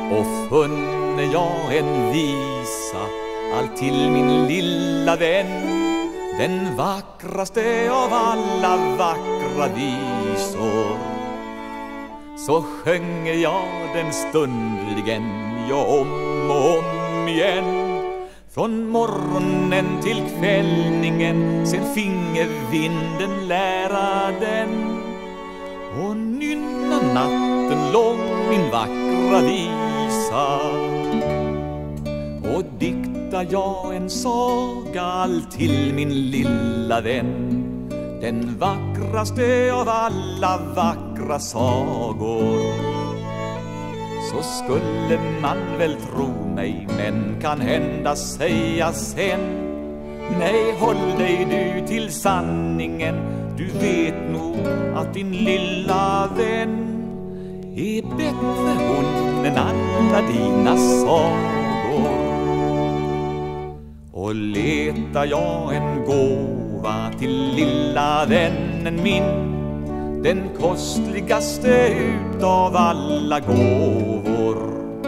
Och funne jag en visa allt till min lilla vän, den vackraste av alla vackra visor. Så sjöng jag den stundligen, ja, om och om igen, från morgonen till kvällningen, sen finge vinden lära den. Och nynna natten lång min vackra visa, och dikta jag en saga allt till min lilla vän, den vackraste av alla vackra sagor. Så skulle man väl tro mig, men kan hända säga sen: nej, håll dig du till sanningen, du vet nog att din lilla vän är bättre hon än alla dina sagor. Och letar jag en gåva till lilla vännen min, den kostligaste utav alla gåvor,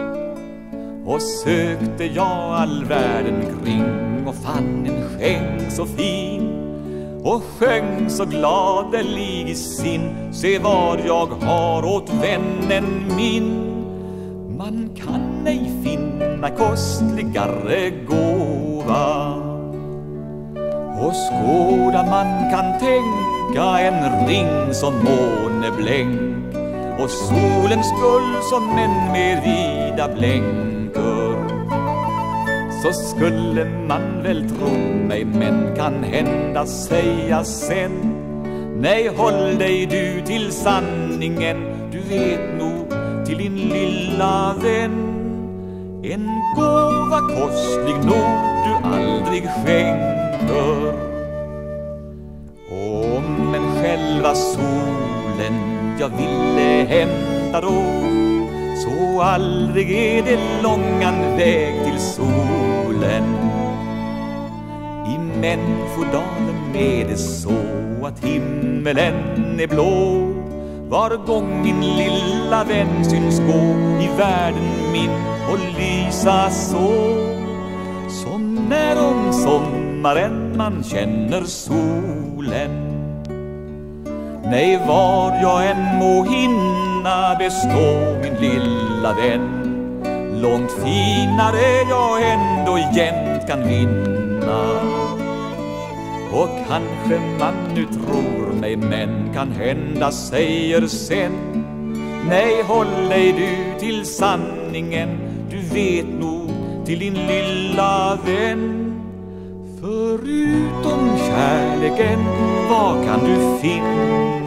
och sökte jag all världen kring och fann en skänk så fin, och sjöng så gladelig i sin: se vad jag har åt vännen min. Man kan ej finna kostligare gåva, och skåda man kan tänka en ring som måneblänk, och solens guld som en mer vida blänker. Så skulle man väl tro mig, men kan hända säga sen: nej, håll dig du till sanningen, du vet nog till din lilla vän en gåva kostlig nog du aldrig skänker. Om en själva solen jag ville hämta då, så aldrig är det långan väg till solen. I Människodalen är det så att himmelen är blå var gång min lilla vän syns gå i världen min och lysa så, som när om sommaren man känner solen. Nej, var jag än må hinna bestå min lilla vän, långt finare jag ändå jämt kan vinna. Och kanske man nu tror mig, men kan hända säger sen: nej, håll dig du till sanningen, du vet nog till din lilla vän. Förutom kärleken, vad kan du finna?